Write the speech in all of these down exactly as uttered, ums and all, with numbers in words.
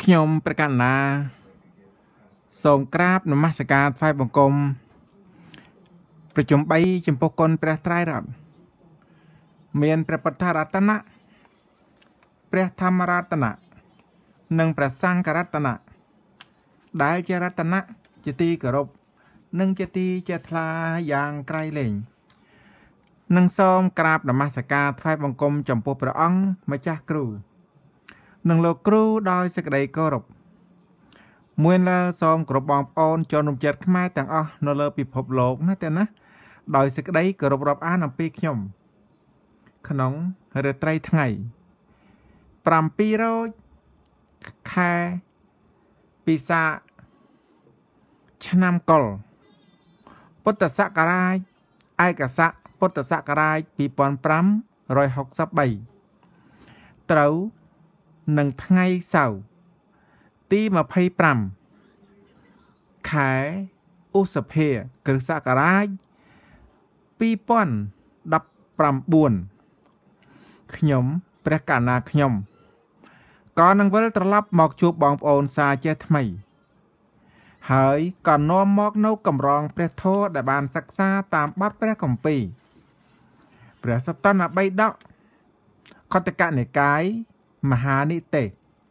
ខ្ញុំប្រកាសណាសូមក្រាបនមស្ការថ្វាយបង្គំប្រជុំបីចំពោះគុណព្រះត្រៃរតន៍មានព្រះពុទ្ធរតនៈព្រះធម្មរតនៈនិងព្រះសង្ឃរតនៈដែលជារតនៈជាទីគោរពនិងជាទីជាថ្លាយ៉ាងក្រៃលែងនិងសូមក្រាបនមស្ការថ្វាយបង្គំចំពោះព្រះអង្គម្ចាស់គ្រូនិងលោកគ្រូដោយសេចក្តីគោរពមួយលើសូមគោរពបងប្អូនជនរួមជាតិខ្មែរទាំងអស់នៅលើពិភពលោកណាទេណាដោយសេចក្តីគោរពរាប់អានអំពីខ្ញុំក្នុងរាត្រីថ្ងៃប្រាំពីររោចខែពិសាខឆ្នាំកុលពុទ្ធសករាជឯកស័កពុទ្ធសករាជពីរពាន់ប្រាំរយហកសិបបីត្រូវនឹងថ្ងៃសៅរ៍ទីម្ភៃប្រាំខែឧសភាគ្រិស្តសករាជពីរពាន់ដប់ប្រាំបួនខ្ញុំព្រះកណ្ណាខ្ញុំក៏នឹងវិលត្រឡប់មកជួបបងប្អូនសាជាថ្មីហើយក៏នាំមកនៅកម្រងព្រះធម៌ដែលបានសិក្សាតាមបទព្រះគម្ពីរព្រះសតនបិដកខត្តកនិកាយមហានិទេស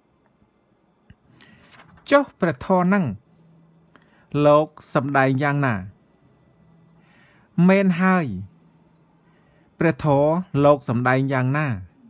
ចុះព្រះធម៌នឹងលោកសម្ដែងយ៉ាងណាមែនហើយព្រះធម៌លោកសម្ដែងយ៉ាងណា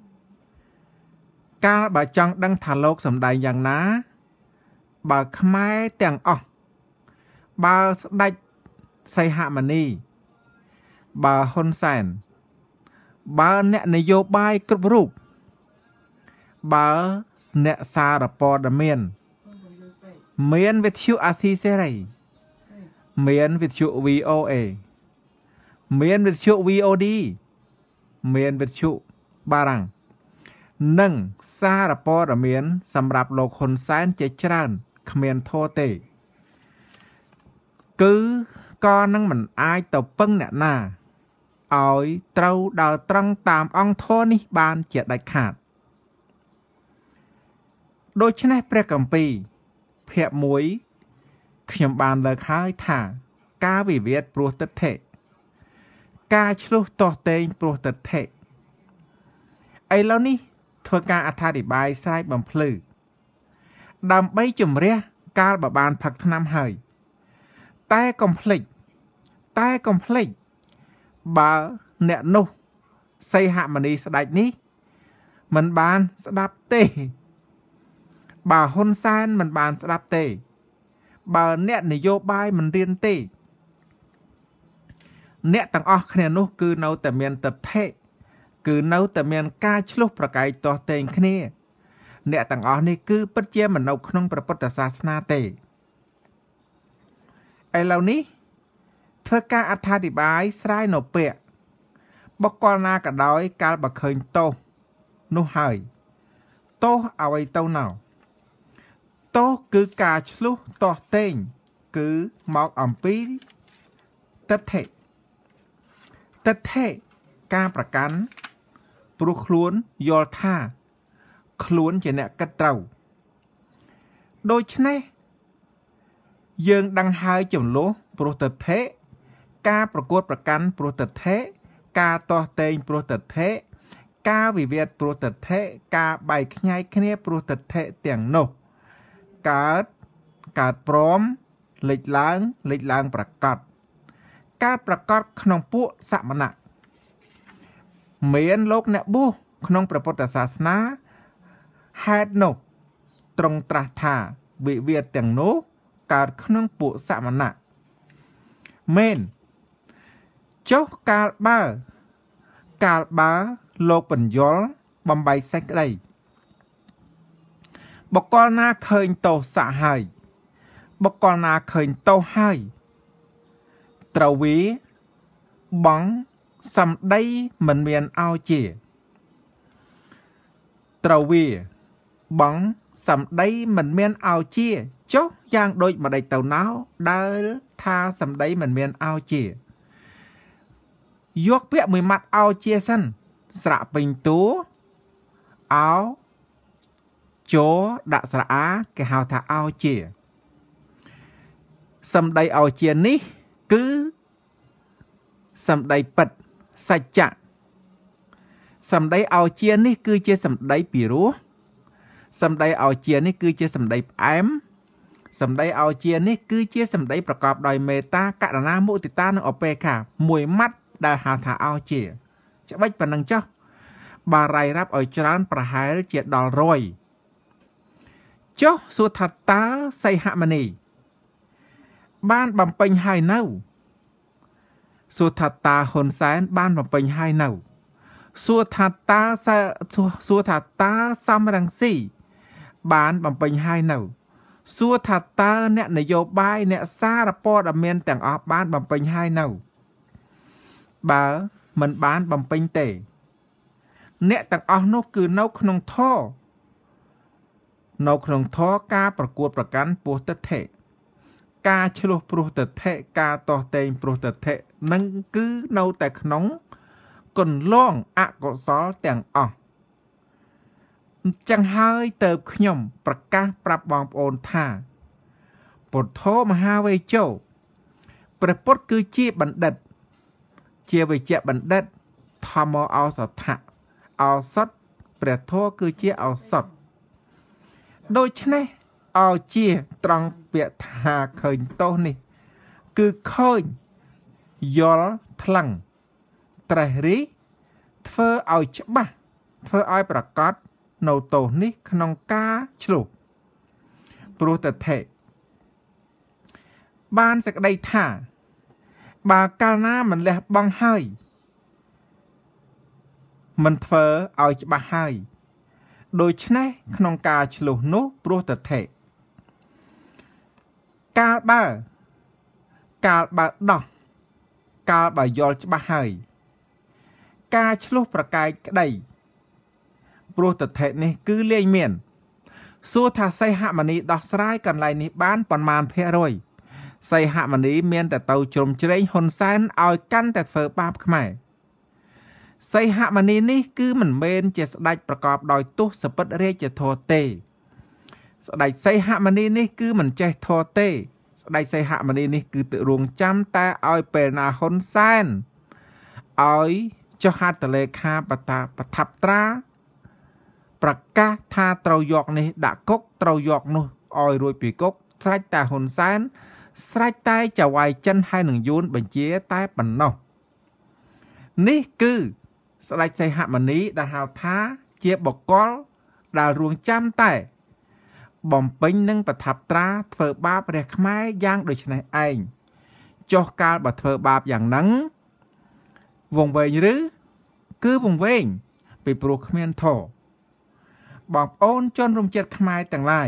កាលបើចង់ដឹងថាលោកសម្ដែងយ៉ាងណាបើខ្មែរទាំងអស់បើស្ដេចសីហមុនីបើហ៊ុនសែនបើអ្នកនយោបាយគ្រប់រូបបើអ្នកសារព័ត៌មានមានវិទ្យុអាស៊ីសេរីមានវិទ្យុ វី អូ เอ មានវិទ្យុ វី អូ ឌី មានវិទ្យុបារាំងនិងសារព័ត៌មានសម្រាប់លោកហ៊ុនសែនជាច្រើនគ្មានធរទេគឺក៏នឹងមិនអាចទៅពឹងអ្នកណាឲ្យត្រូវដើរត្រង់តាមអង្គធរនេះបានជាដាច់ខាតដូច្នេះព្រះគម្ពីរភាគមួយខ្ញុំបានលើកហើយថាការវិវាទព្រោះទិដ្ឋិការឆ្លោះទាស់ទែងព្រោះទិដ្ឋិឥឡូវនេះធ្វើការអត្ថាធិប្បាយស្រែកបំភ្លឺដើម្បីជំរះកាលបបានផឹកថ្នាំហើយតែកុំភ្លេចតែកុំភ្លេចបើអ្នកនោះសីហមុនីស្ដេចនេះមិនបានស្ដាប់ទេបើហ៊ុនសែនមិនបានស្ដាប់ទេបើអ្នកនយោបាយមិនរៀនទេអ្នកទាំងអស់គ្នានោះគឺនៅតែមានទិដ្ឋិគឺនៅតែមានការឆ្លោះប្រកែកទាស់ទែងគ្នាអ្នកទាំងអស់នេះគឺពិតជាមិននៅក្នុងព្រះពុទ្ធសាសនាទេឥឡូវនេះធ្វើការអត្ថាធិប្បាយស្រាយនៅពាក្យបុគ្គលណាក៏ដោយកាលបើឃើញទោសនោះហើយទោសអ្វីទៅណោទោសគឺការឆ្លោះទាស់ទែងគឺមកអំពីទិដ្ឋិទិដ្ឋិការប្រកាន់ព្រោះខ្លួនយល់ថាខ្លួនជាអ្នកគិតត្រូវដូច្នេះយើងដឹងហើយចំនួនព្រោះទិដ្ឋិការប្រកួតប្រកាន់ព្រោះទិដ្ឋិការទាស់ទែងព្រោះទិដ្ឋិការវិវាទព្រោះទិដ្ឋិការបែកខ្ញែកគ្នាព្រោះទិដ្ឋិទាំងនោះកើតកើតព្រមលេចឡើងលេចឡើងប្រកបកើតប្រកបក្នុងពួកសមណៈមានលោកអ្នកបួសក្នុងព្រះពុទ្ធសាសនាហេតុនោះទ្រង់ត្រាស់ថាវិវាទទាំងនោះកើតក្នុងពួកសមណៈមែនចុះកាលបើកាលបើលោកបញ្យលបំបីសេចក្តីបុគ្គលណាឃើញទោសហើយបុគ្គលណាឃើញទោសហើយត្រូវវាបងសម្ដីមិនមានឲ្យជាត្រូវវាបងសម្ដីមិនមានឲ្យជាចុះយ៉ាងដូចម្ដេចទៅណោដែលថាសម្ដីមិនមានឲ្យជាយកពាក្យមួយម៉ាត់ឲ្យជាសិនស្រៈពេញតួអោโจดักสระอาแกหาถ้าเอาเจียสำใดเอาเจียนี้คือสำใดปัดสัจจะสำใดเอาเจียนี้คือเจสำใดปีรู้สำใดเอาเจียนี้คือเจสำใดแอมสำใดเอาเจียนี้คือเจสำใดประกอบโดยเมตตากรุณามุติตาในอเปค่ะมวยมัดได้หาถ้าเอาเจียจะไม่เป็นนังเจ้าบารายรับเอาจานประหารเจียดอลรอยเจ้าสุทัตตาไซหามณีบ้านบำเพ็ญให้เน่าสุทัตตาหนแสนบ้านบำเพ็ญให้เน่าสุทัตตาสุทัตตาซัมรังสีบ้านบำเพ็ญให้เน่าสุทัตตาเนี่ยนโยบายเนี่ยซาลปอดอเมนแต่งออกบ้านบำเพ็ญให้เน่าบ่ามันบ้านบำเพ็ญเตเนี่ยแต่งออกนกคือเน่าขนมท่อนกขนมท่อการประกวดประกันปูตเทการชลุปรุตเทการต่อเตงปรุตเทนั่นคือเน่าแต่ขนมก่อนล่องอะกศลแต่งออกจังหายเติบขยมประกาศปรับบองโอนท่าปดโทมหาเวโจประพฤติคือจีบันเด็ดเจียวิเจบันเด็ดทำเอาเอาสัตถะเอาสัตประโทคือเจียเอาสัตโดยฉะนั้นเอาเจียตรังเปียทาเคยโตนี่คือเคยยอลทลังไตรรีเธอเอาฉบับเธอเอาประกาศโนโตนี่ขนมกาฉลุปรุตเทบ้านสักได้ท่าบากาหน้ามันแหลบบังให้มันเธอเอาฉบับให้โดยฉะนั้นขนมกาฉลุนุปรุตเทกาบ้ากาบาดอกกาบายอลฉบับให้กาฉลุประกายกระไดปรุตเทนี่คือเลี้ยงเมียนสู้ถ้าไซหะมันนี้ดอกสลายกันไรนี้บ้านปนมานเพรอยไซหะมันนี้เมียนแต่เตาจมเจริญหนแสนเอากันแต่เฟอร์บาบขมายไซหะมันนี้นี่คือมันเมนจะสดายประกอบโดยตุสปัดเรียจะโทเตสดายไซหะมันนี้นี่คือมันใจโทเตสดายไซหะมันนี้นี่คือtựรวงจำแต่เอาเป็นอาหนแสนเอาจะหาตะเลขาปตาปทับตราประกาศท่าเตายอกนี่ด่ากกเตายอกนู่ออยรวยปีกกสายตาหนแสนสายตาจะไวจันให้หนึ่งยูนบัญชีใต้ปันนอกนี่คือสไลด์ใจหะมันนี้ดาหาวท้าเจียบอกกอลดารวงจำแต่บ่มปิ้งนึ่งประทับตราเฟอบาปเรียกไม้ย่างโดยชนะเองจอกการบัดเฟอบาปอย่างนั้นวงเวงหรือคือวงเวงไปปลุกเมียนโถบอกโอนจนรุมเจ็ดขมายต่างไร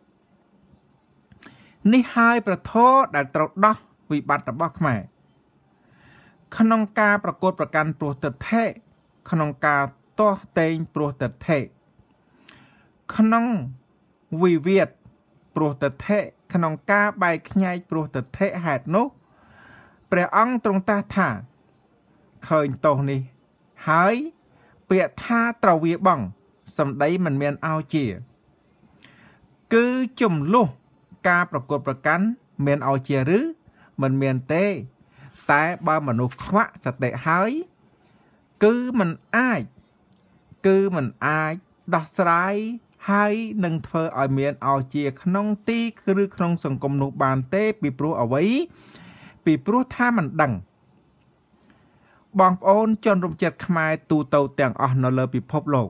นี่หายประโทษได้ตรดดอกวิบัติบอกขมายขนมกาประกวดประกันปลุกตัดเทขนมกาโตเตงปลุกตัดเทขนมวิเวียดปลุกตัดเทขนมกาใบขยายปลุกตัดเทหาดนุเปรียอังตรงตาท่าเคยโตนี่หายเปียท่าเตาเวียบังสำได้มันเมียนเอาเจียคือจุ่มลูกกาประกวดประกันเมียนเอาเจียหรือมันเมียนเต้แต่บางมนุษย์ควะสเตหายคือมันอายคือมันอายดักสลายให้หนึ่งเธอเอาเมียนเอาเจียขนมตีคือขนมสังคมนุบานเต้ปีปลุกเอาไว้ปีปลุกท่ามันดังบองโอนจนรวมเจ็ดขมายตูเตาแต่งออกนเลปิภพโลก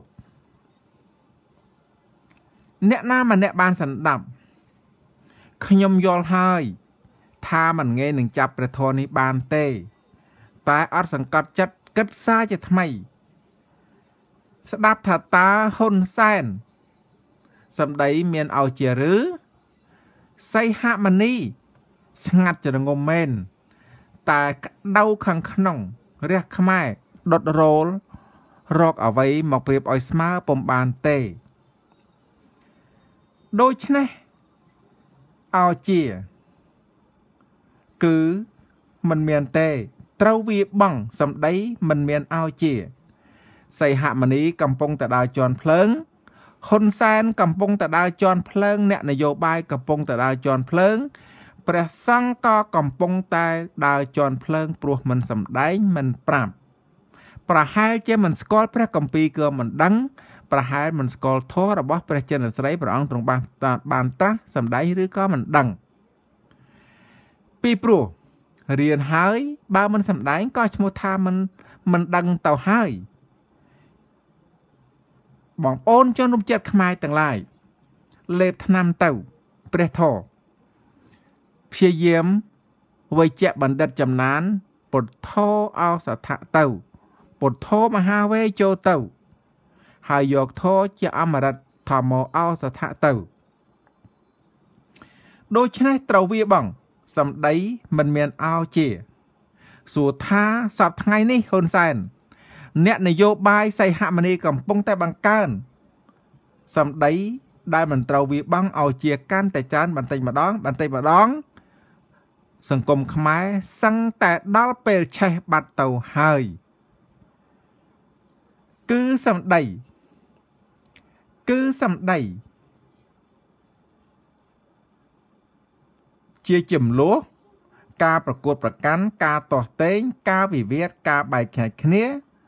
เนะหน้ามันเนะบานสันดับขยมยอลให้ท่ามันเงยหนึ่งจับประทอนิบานเต้แต่อัดสังกัดจัดกัดซาจะทำไมสดับถัดตาหนแสนสำได้เมียนเอาเจหรือไซหะมันนี่สงัดจะงมเมนแต่เดาขังขนงเรียกขมายดดโรลรอกเอาไว้หมอกเปรียบออยสมาปมบานเต้โดยฉะนั้นเอาเจียคือมันเมียนเต้เต้าวีบังสำได้มันเมียนเอาเจียใส่หะมันนี้กำปงแต่ดาวจอนเพลิงហ៊ុនសែនកំពុងតែដើរជន់ភ្លើងអ្នកនយោបាយកំពុងតែដើរជន់ភ្លើងព្រះសង្ឃក៏កំពុងតែដើរជន់ភ្លើងព្រោះមិនសម្ដែងមិនប្រាប់ប្រហែលជាមិនស្គាល់ព្រះគម្ពីរគឺមិនដឹងប្រហែលមិនស្គាល់ធម៌របស់ព្រះចិនស្រីព្រះអង្គទ្រង់បានបានត្រាស់សម្ដែងឬក៏មិនដឹងពីព្រោះរៀនហើយបើមិនសម្ដែងក៏ឈ្មោះថាមិនមិនដឹងទៅហើយបងប្អូនជនរួមជាតិខ្មែរទាំងឡាយលេបថ្នាំទៅព្រះធម៌ព្យាយាមវៃជ្ជបណ្ឌិតចំណានពុទ្ធោអោសថៈទៅពុទ្ធោមហាវេចូលទៅហើយយកធម៌ជាអមរិតធម្មអោសថៈទៅដូច្នេះត្រូវវាបងសម្ដីមិនមានអោជាសួរថាសប្តាហ៍ថ្ងៃនេះហ៊ុនសែនអ្នកនយោបាយសីហមុនីកំពុងតែបង្កើនសម្ដីដែលមិនត្រូវវាបង់ឲ្យជាកាន់តែច្រើនបន្តិចម្ដងបន្តិចម្ដងសង្គមខ្មែរសឹងតែដល់ពេលឆេះបាត់ទៅហើយគឺសម្ដីគឺសម្ដីជាចំនួនការប្រកួតប្រកាន់ការទាស់ទែងការវិវាទការបែកខាតគ្នា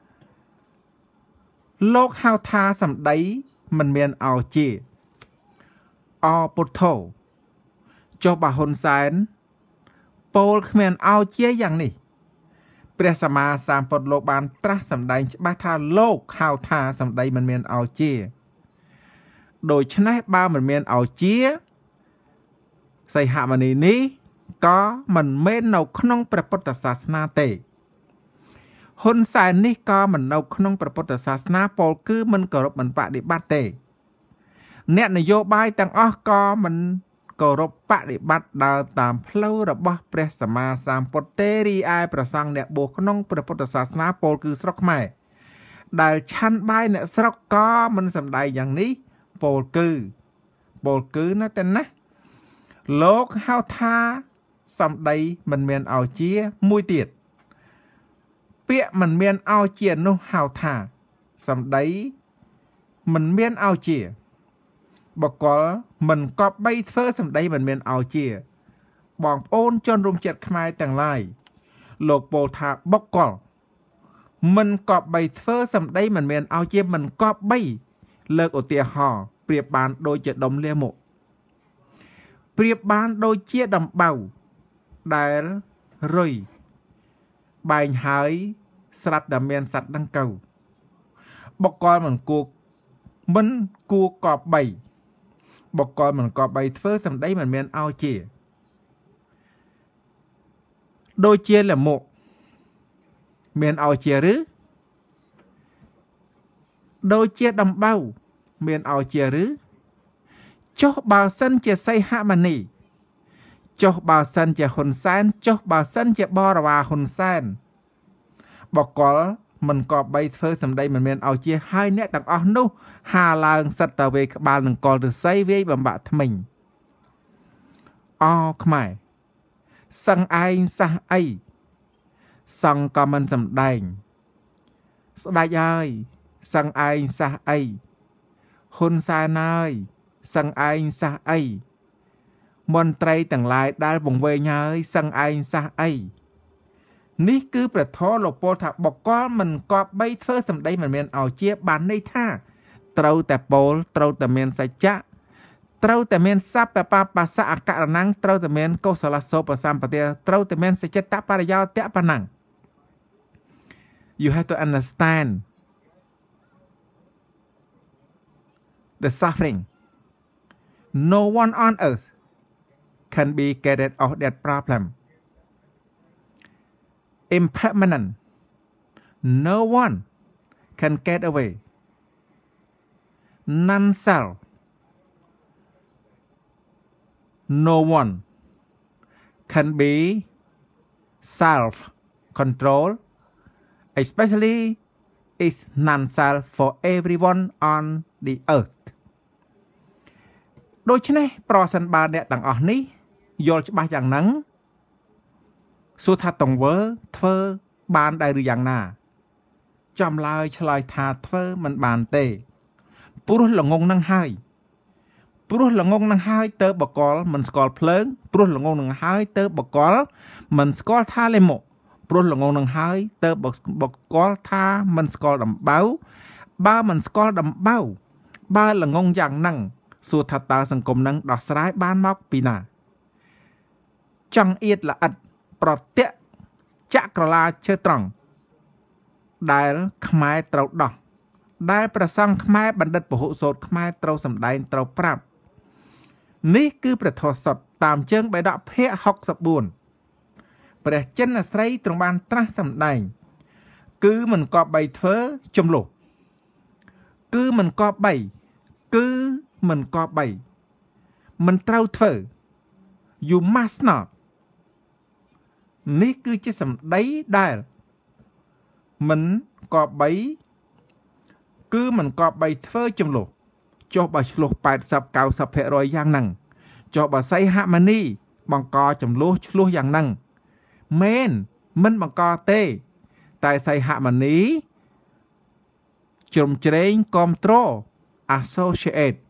លោកហៅថាសម្ដីមិនមានអោជាអពុទ្ធោចុះបើហ៊ុនសែនពោលគ្មានអោជាយ៉ាងនេះព្រះសម្មាសម្ពុទ្ធលោកបានត្រាស់សម្ដែងច្បាស់ថាលោកហៅថាសម្ដីមិនមានអោជាដូច្នេះបើមិនមានអោជាសីហមុនីនេះក៏មិនមែននៅក្នុងព្រះពុទ្ធសាសនាទេហ៊ុនសែននេះក៏មិននៅក្នុងព្រះពុទ្ធសាសនាពោលគឺមិនគោរពមិនបដិបត្តិទេអ្នកនយោបាយទាំងអស់ក៏មិនគោរពបដិបត្តិដើរតាមផ្លូវរបស់ព្រះសម្មាសម្ពុទ្ធទេរីឯប្រសង់អ្នកបួសក្នុងព្រះពុទ្ធសាសនាពោលគឺស្រុកខ្មែរដែលឆាន់បាយអ្នកស្រុកក៏មិនសម្ដែងយ៉ាងនេះពោលគឺពោលគឺណាតែណាលោកហៅថាសម្ដីមិនមានអោជាមួយទៀតពាក្យមិនមានអោជានោះហៅថាសម្ដីមិនមានអោជាបកលមិនកប់បីធ្វើសម្ដីមិនមានអោជាបងប្អូនជនរួមជាតិខ្មែរទាំងឡាយលោកពោលថាបកលមិនកប់បីធ្វើសម្ដីមិនមានអោជាមិនកប់បីលើកឧទាហរណ៍ប្រៀបបានដូចជាដុំលាមកប្រៀបបានដូចជាដំបៅដែលរុយបែងហើយស្រាប់តែមានសត្វដង្កូវបកលមិនគួមិនគួកប់បីបកលមិនកប់បីធ្វើសម្ដីមិនមានអោជាដូចជាលមុខមានអោជាឬដូចជាដំបៅមានអោជាឬចុះបើសិនជាសីហមុនីចុះបើសិនជាហ៊ុនសែនចុះបើសិនជាបរិវារហ៊ុនសែនបកលមិនកប់បីធ្វើសម្ដីមិនមានអោជាហើយអ្នកទាំងអស់នោះហាឡើងសិតតវេក្បាលនឹងកលឫស្សីវាយបំបាក់ថ្មិញអខ្មែរសឹងឯងសះអីសង្ឃក៏មិនសម្ដែងស្ដេចហើយសឹងឯងសះអីហ៊ុនសែនហើយសឹងឯងសះអីមន្ត្រីទាំងឡាយដែលវង្វេងហើយសឹងឯងសះអីនេះគឺព្រះធម៌លោកពោលថាបកលមិនកប់បីធ្វើសម្ដីមិនមានអោជាបានន័យថាត្រូវតែពោលត្រូវតែមានសច្ចៈត្រូវតែមានសព្វបបស្សៈអករណੰត្រូវតែមានកុសលសោបសម្បទាត្រូវតែមានសច្ចតបរិយោតៈបណੰ You have to understand the suffering no one on earth can be get rid of that problem impermanent no one can get away none shall no one can be self control especially is none self for everyone on the earth ដូច្នេះប្រសិនបើអ្នកទាំងអស់នេះយល់ច្បាស់យ៉ាងហ្នឹងសួរថាតង្វើធ្វើបានដែរឬយ៉ាងណាចំឡើយឆ្លើយថាធ្វើមិនបានទេព្រោះល្ងងនឹងហើយព្រោះល្ងងនឹងហើយទៅបកលមិនស្គាល់ភ្លើងព្រោះល្ងងនឹងហើយទៅបកលមិនស្គាល់ថាលេមកព្រោះល្ងងនឹងហើយទៅបកលថាមិនស្គាល់ដំបៅបើមិនស្គាល់ដំបៅបើល្ងងយ៉ាងហ្នឹងសួរថាតើសង្គមនឹងដោះស្រាយបានមកពីណាចង់អៀតល្អិតប្រតិចក្រឡាឈើត្រង់ដែលខ្មែរត្រូវដោះដែលប្រសង់ខ្មែរបណ្ឌិតពហុសូត្រខ្មែរត្រូវសម្ដែងត្រូវប្រាប់នេះគឺព្រះធម៌សុទ្ធតាមជើងបេដកភាគហុកសិបបួនព្រះចិនស្រីទ្រង់បានត្រាស់សម្ដែងគឺមិនគប្បីធ្វើចំលោះគឺមិនគប្បីគឺមិនគប្បីមិនត្រូវធ្វើ you must not នេះគឺជាសម្ដីដែលមិនគប្បីគឺមិនគប្បីធ្វើចំលោះចុះបើឆ្លោះ แปดสิบ เก้าสิบ ភាគរយយ៉ាងហ្នឹងចុះបើសីហមុនីបង្កចំលោះឆ្លោះយ៉ាងហ្នឹងមែនមិនបង្កទេតែសីហមុនីជ្រុំជ្រែងគាំទ្រ associate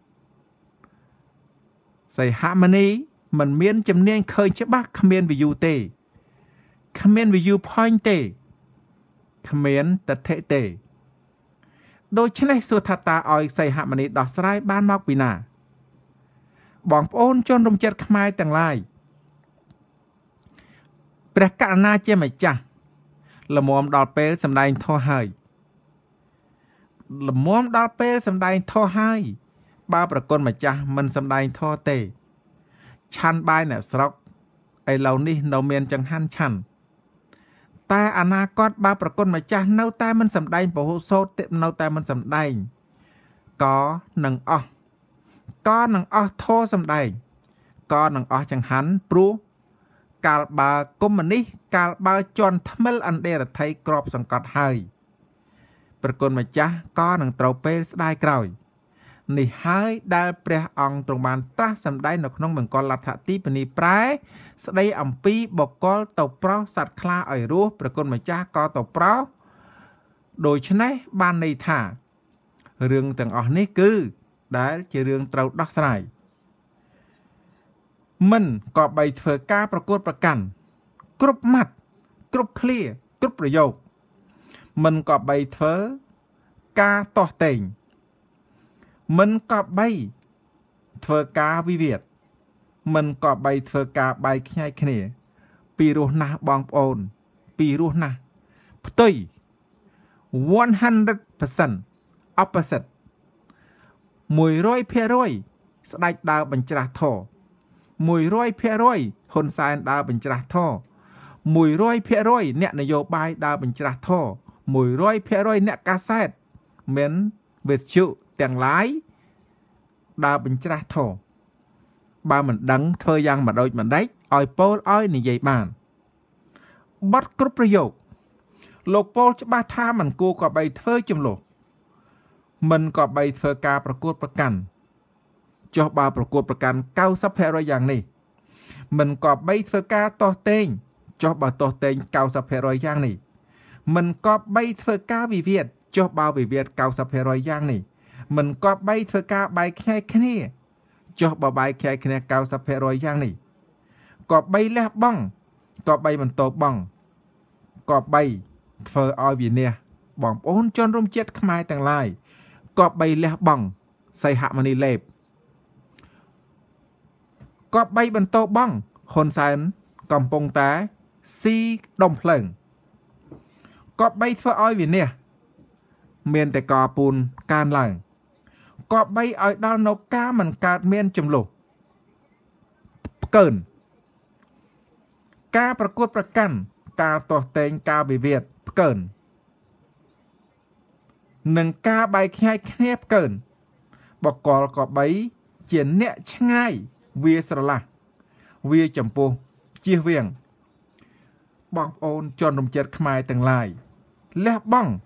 សីហមុនីមិនមានជំនាញឃើញច្បាស់គ្មាន view ទេគ្មាន view point ទេគ្មានតថេទេដូច្នេះសួរថាតើឲ្យសីហមុនីដោះស្រាយបានមកពីណាបងប្អូនជនរំចិត្តខ្មែរទាំងឡាយព្រះករុណាជាម្ចាស់ល្មមដល់ពេលសម្ដែងធម៌ហើយល្មមដល់ពេលសម្ដែងធម៌ហើយបើប្រគុណម្ចាស់មិនសម្ដែងធម៌ទេឆាន់បាយអ្នកស្រុកឥឡូវនេះនៅមានចង្ហាន់ឆាន់តែអនាគតបើប្រគុណម្ចាស់នៅតែមិនសម្ដែងពហុសូត្រនៅតែមិនសម្ដែងក៏នឹងអស់ក៏នឹងអស់ធម៌សម្ដែងក៏នឹងអស់ចង្ហាន់ព្រោះកាលបើកុម្មុយនីសកាលបើជន់ថ្មិលអន្តរថ័យក្របសង្កត់ហើយប្រគុណម្ចាស់ក៏នឹងត្រូវពេលស្ដាយក្រោយនេះហើយដែលព្រះអង្គទ្រង់បានត្រាស់សម្ដែងនៅក្នុងមង្គលលដ្ឋទីបនីប្រែស្ដីអំពីបកលទៅប្រោសសត្វខ្លាឲ្យរស់ប្រគុណម្ចាស់ក៏ទៅប្រោសដូច្នេះបានន័យថារឿងទាំងអស់នេះគឺដែលជារឿងត្រូវដោះស្រាយមិនក៏បីធ្វើការប្រកួតប្រកាន់គ្រប់ម៉ាត់គ្រប់ឃ្លាគ្រប់ប្រយោគមិនក៏បីធ្វើការតោះតេងមិនក៏បីធ្វើការវិវាទមិនក៏បីធ្វើការបែកខ្ញែកគ្នាពីរស់ណាស់បងប្អូនពីរស់ណាស់ផ្ទុយ one hundred percent opposite មួយរយភាគរយស្ដេចដើរបញ្ច្រាស់ធរមួយរយភាគរយហ៊ុនសែនដើរបញ្ច្រាស់ធរមួយរយភាគរយអ្នកនយោបាយដើរបញ្ច្រាស់ធរមួយរយភាគរយអ្នកកាសែតមិនវិទ្យុទាំងឡាយដើរបញ្ច្រាស់ធរបើមិនដឹងធ្វើយ៉ាងមិនដូចមិនដេចឲ្យពោលឲ្យនិយាយបានបត់គ្រប់ប្រយោគលោកពោលច្បាស់ថាមិនគួរក៏បីធ្វើចំលោះមិនក៏បីធ្វើការប្រកួតប្រកាន់ចុះបើប្រកួតប្រកាន់ เก้าสิบ ភាគរយយ៉ាងនេះមិនក៏បីធ្វើការតោះតេងចុះបើតោះតេង เก้าสิบ ភាគរយយ៉ាងនេះមិនក៏បីធ្វើការវិវាទចុះបើវិវាទ เก้าสิบ ភាគរយយ៉ាងនេះមិនក៏បីធ្វើការបែកខ្ញែកគ្នាចុះបើបែកខ្ញែកគ្នា เก้าสิบ ភាគរយយ៉ាងនេះក៏បីលះបង់ក៏បីមិនតបបង់ក៏បីធ្វើឲ្យវិនាសបងប្អូនជនរួមជាតិខ្មែរទាំងឡាយក៏បីលះបង់សីហមុនីលេបក៏បីបន្តបង់ហ៊ុនសែនកំពុងតែស៊ីដុំភ្លើងក៏បីធ្វើឲ្យវិនាសមានតែកពូនកើនឡើងក៏បីឲ្យដល់នៅការមិនកើតមានចំលោះផ្កើនការប្រកួតប្រកាន់ការតោះតេងការវិវាទផ្កើននឹងការបែកខ្ញែកគ្នាផ្កើនបកលក៏បីជាអ្នកឆ្ងាយវាស្រឡះវាចំពោះជៀសវាងបងប្អូនជនរំចិត្តខ្មែរទាំងឡាយលះបង់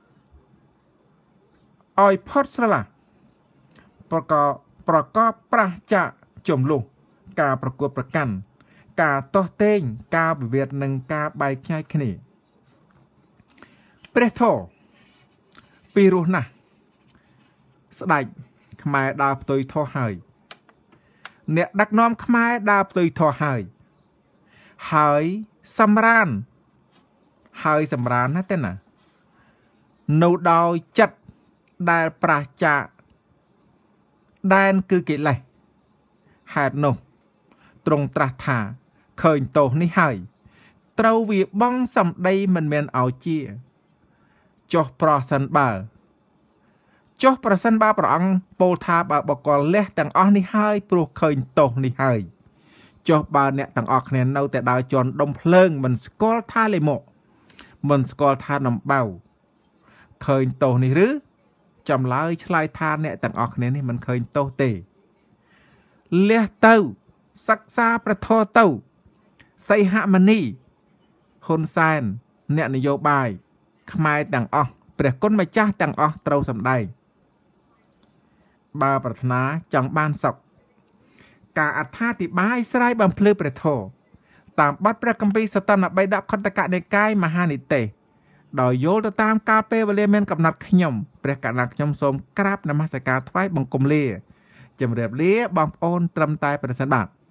ឲ្យផុតស្រឡះប្រកបប្រកបប្រះចាកចំលោះការប្រកួតប្រកាន់ការតោះតេងការវិវាទនិងការបែកខ្ញែកគ្នាព្រះធម៌ពីរោះណាស់ស្ដេចខ្មែរដើរផ្ទុយធោះហើយអ្នកដឹកនាំខ្មែរដើរផ្ទុយធោះហើយហើយសម្រានហើយសម្រានណាទេណានៅដោយចិត្តដែលប្រាសចាកដែនគឺកិលេសហេតុនោះទ្រង់ត្រាស់ថាឃើញទោសនេះហើយត្រូវវាបងសម្ដីមិនមែនឲ្យជាចុះប្រសិនបើចុះប្រសិនបើព្រះអង្គពោលថាបើបកលលះទាំងអស់នេះហើយព្រោះឃើញទោសនេះហើយចុះបើអ្នកទាំងអស់គ្នានៅតែដើរជន់ដុំភ្លើងមិនស្គាល់ថាលេមកមិនស្គាល់ថាដំបៅឃើញទោសនេះឬចម្លើយឆ្លើយថាអ្នកទាំងអស់គ្នានេះមិនឃើញទោសទេលះទៅសិក្សាប្រធរទៅសីហមុនីហ៊ុនសែនអ្នកនយោបាយខ្មែរទាំងអស់ព្រះគុណម្ចាស់ទាំងអស់ត្រូវសម្ដែងបើប្រាថ្នាចង់បានសុខការអត្ថាធិប្បាយស្រាយបំភ្លឺព្រះធម៌តាមបទព្រះគម្ពីរសតនបិដកខុទ្ទកនិកាយមហានិទេសដោយយល់ទៅតាមកាលពេលវេលាមានកំណត់ខ្ញុំព្រះកណ្ដាលខ្ញុំសូមក្រាបនមស្ការថ្វាយបង្គំលាជម្រាបលាបងប្អូនត្រឹមតែប្រសិនបាទ